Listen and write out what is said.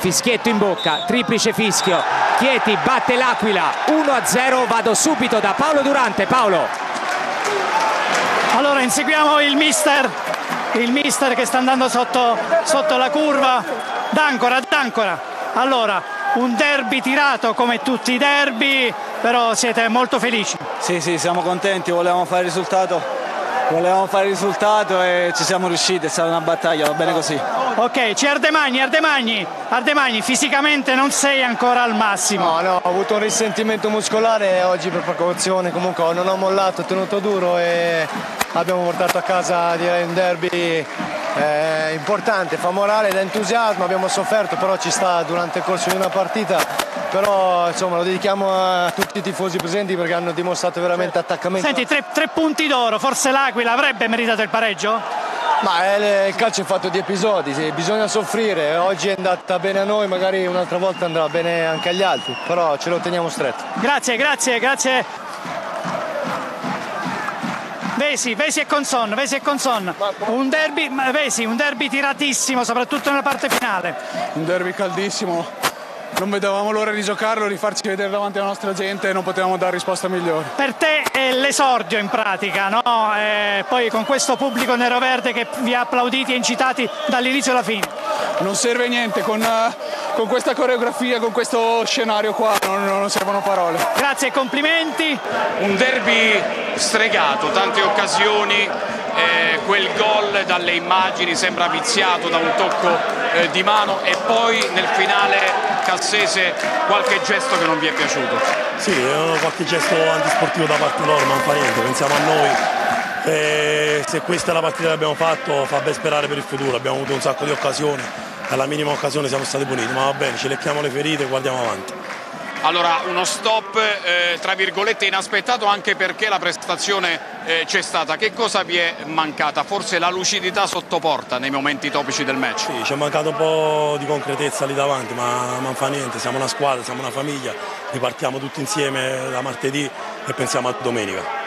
fischietto in bocca, triplice fischio, Chieti batte l'Aquila 1-0. Vado subito da Paolo Durante. Paolo. Allora inseguiamo il mister che sta andando sotto la curva. D'Ancora. Allora, un derby tirato come tutti i derby, però siete molto felici. Sì, siamo contenti, volevamo fare il risultato e ci siamo riusciti, è stata una battaglia, va bene così. Ok, c'è Ardemagni, fisicamente non sei ancora al massimo. No, ho avuto un risentimento muscolare oggi per precauzione, comunque non ho mollato, ho tenuto duro e abbiamo portato a casa, direi, un derby importante, fa morale, da entusiasmo, abbiamo sofferto, però ci sta durante il corso di una partita, però insomma lo dedichiamo a tutti i tifosi presenti perché hanno dimostrato veramente attaccamento. Senti, tre punti d'oro, forse l'Aquila avrebbe meritato il pareggio? Ma il calcio è fatto di episodi, sì, bisogna soffrire, oggi è andata bene a noi, magari un'altra volta andrà bene anche agli altri, però ce lo teniamo stretto. Grazie. Vesi e Conson. Un derby tiratissimo, soprattutto nella parte finale. Un derby caldissimo. Non vedevamo l'ora di giocarlo, di farci vedere davanti alla nostra gente e non potevamo dare risposta migliore. Per te è l'esordio in pratica, no? Poi con questo pubblico nero-verde che vi ha applauditi e incitati dall'inizio alla fine. Non serve niente, con questa coreografia, con questo scenario qua non servono parole. Grazie, complimenti. Un derby stregato, tante occasioni, quel gol dalle immagini sembra viziato da un tocco di mano e poi nel finale Cassese qualche gesto che non vi è piaciuto. Sì, qualche gesto antisportivo da parte loro, ma non fa niente, pensiamo a noi. Se questa è la partita che abbiamo fatto fa ben sperare per il futuro, abbiamo avuto un sacco di occasioni, alla minima occasione siamo stati puniti, ma va bene, ci lecchiamo le ferite e guardiamo avanti. Allora uno stop tra virgolette inaspettato anche perché la prestazione c'è stata. Che cosa vi è mancata? Forse la lucidità sotto porta nei momenti topici del match? Sì, ci è mancato un po' di concretezza lì davanti, ma non fa niente, siamo una squadra, siamo una famiglia, ripartiamo tutti insieme da martedì e pensiamo a domenica.